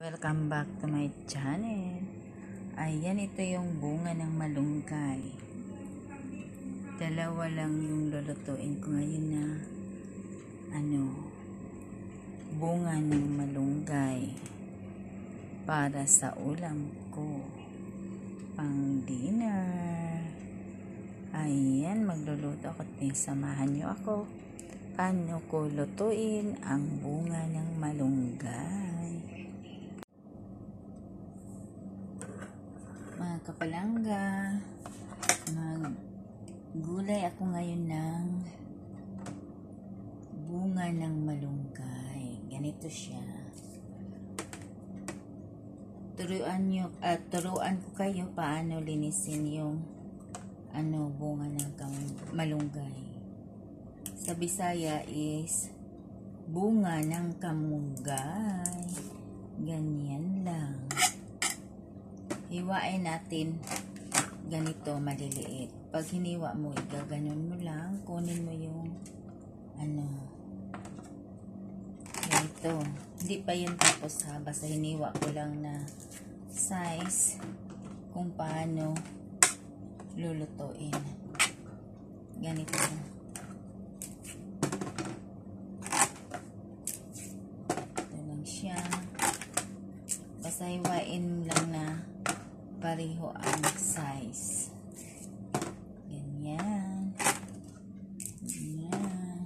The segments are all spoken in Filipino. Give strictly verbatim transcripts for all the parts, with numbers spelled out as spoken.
Welcome back to my channel. Ayan, ito yung bunga ng malunggay. Dalawa lang yung lulutuin ko ngayon na ano, bunga ng malunggay para sa ulam ko pang dinner. Ayan, magluluto ako. Samahan nyo ako paano ko lutuin ang bunga ng malunggay. Mga kapalangga, maggulay ako ngayon ng bunga ng malunggay. Ganito siya. Turuan nyo, uh, turuan ko kayo paano linisin yung ano, bunga ng malunggay. Sa Bisaya is bunga ng kamunggay. Ganyan lang. Hiwain natin ganito maliliit. Pag hiniwa mo, igaganon mo lang. Kunin mo yung ano, ganito. Hindi pa yun tapos ha. Basta hiniwa ko lang na size kung paano lulutuin. Ganito. Ito lang siya. Basta hiwain lang na pareho ang size. Ganyan. Ganyan.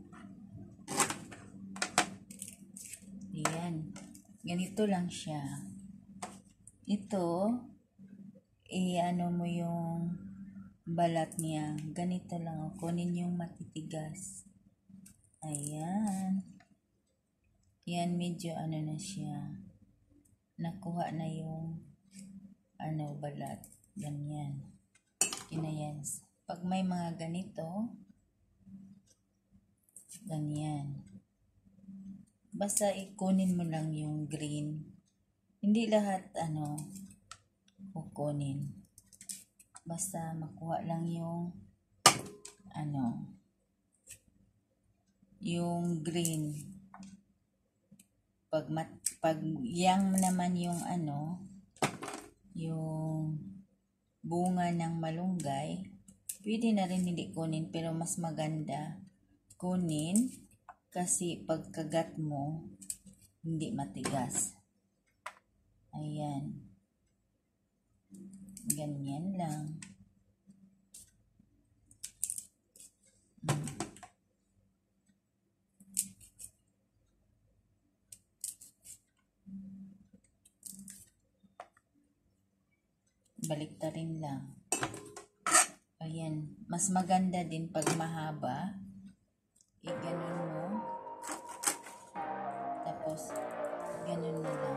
Ayan. Ganito lang siya. Ito, i-ano mo yung balat niya. Ganito lang. Kunin yung matitigas. Ayan. Yan, medyo ano na siya. Nakuha na yung ano, balat. Ganyan. Kinayan. Pag may mga ganito, ganyan. Basta ikunin mo lang yung green. Hindi lahat, ano, kukunin. Basta makuha lang yung, ano, yung green. Pag, mat, pag yang naman yung, ano, yung bunga ng malunggay, pwede na rin hindi kunin, pero mas maganda kunin kasi pagkagat mo hindi matigas. Ayan, ganyan lang. hmm. Baliktarin lang. Ayan. Mas maganda din pag mahaba. I-ganon mo. Tapos, ganon na lang.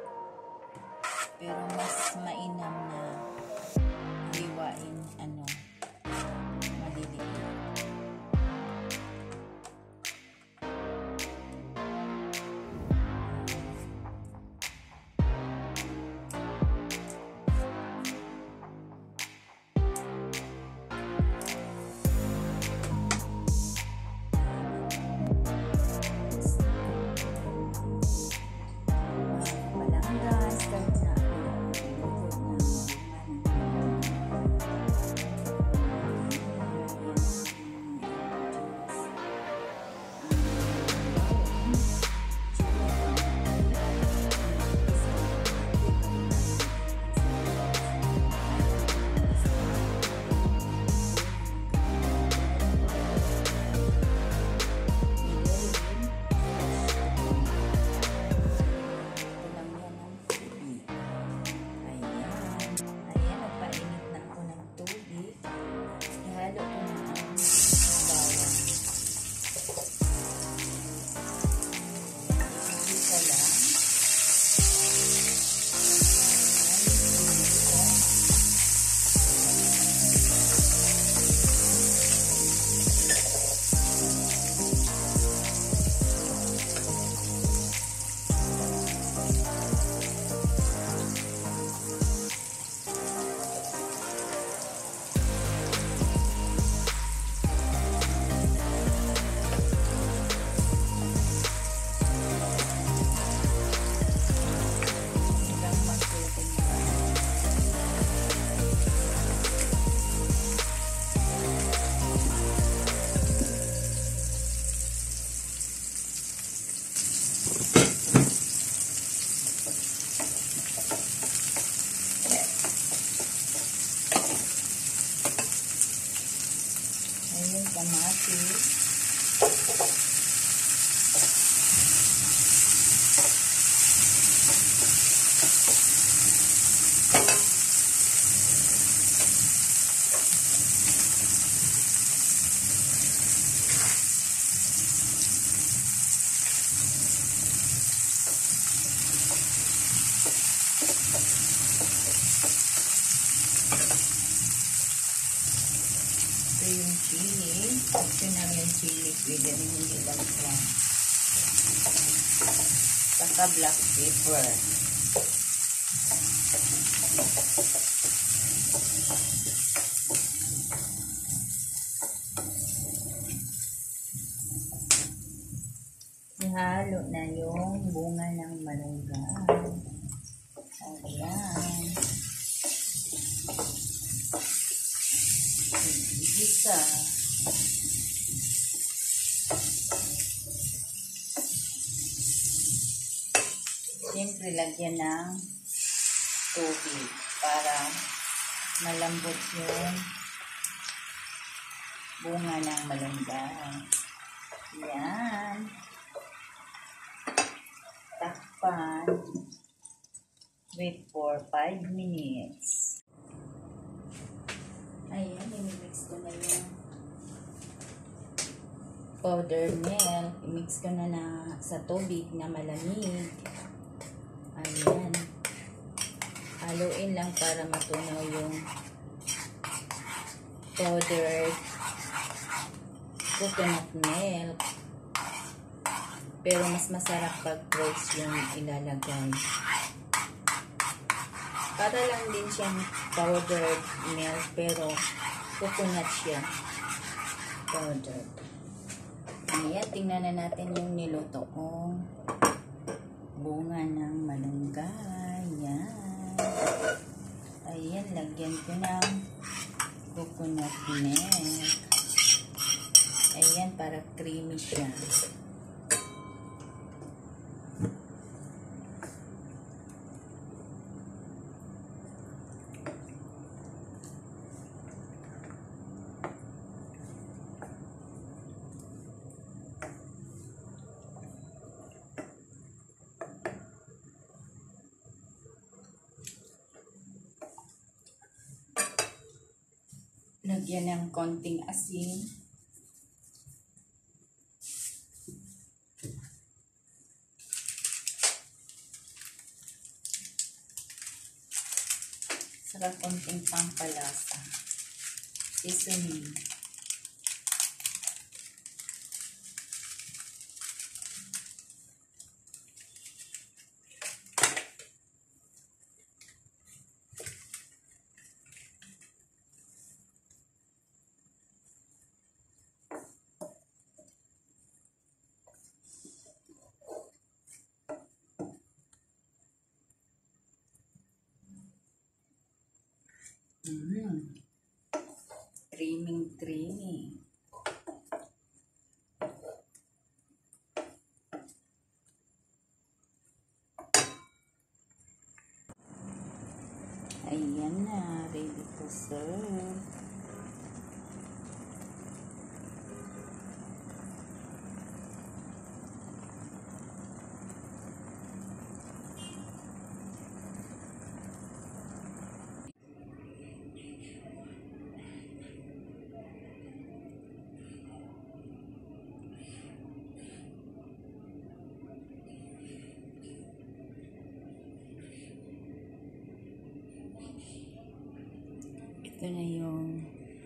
Pero mas mainam na hiwain, ano, maliliit. Pwede rin hindi bawang. Saka black pepper. Ihalo na yung bunga ng malunggay. Ayan. Igisa. Siyempre, lagyan ng tubig para malambot yung bunga ng malunggay. Yan. Takpan. Wait for five minutes. Ayan, i-mix ko na yung powder milk. I-mix ko na, na sa tubig na malamig. Ayan. Haluin lang para matunaw yung powdered coconut milk. Pero mas masarap pag fresh yung ilalagay. Para lang din siyang powdered milk pero coconut siya. Powdered. Ayan, tingnan na natin yung niluto kong bunga ng malunggay. Ayan. Ayan, lagyan ko ng coconut milk. Ayan, para creamy siya. Lagyan ng konting asin. Saka konting pampalasa. Seasoning. Mm. Creamy, creamy. Ayan na, ready to serve. Ito na yung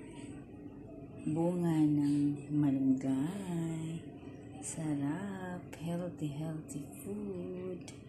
bunga ng malunggay. Sarap. Healthy, healthy food.